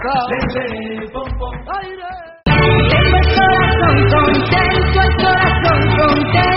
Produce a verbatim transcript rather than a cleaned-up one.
Le, pom, pom, aire. Tengo el corazón contento, el corazón contento.